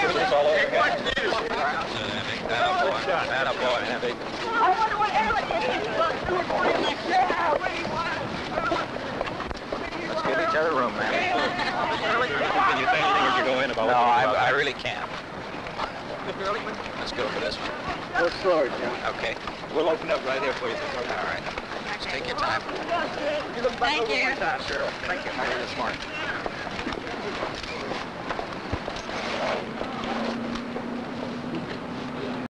It's all over. Attaboy. I wonder what Aaron is. Let's give each other room, man. Can you say anything as you go in about No, what I really can't. Let's go for this one. Go slower, Jim. Okay. We'll open up right here for you. All right. Just take your time. Thank you. Sure. Thank you. You're smart.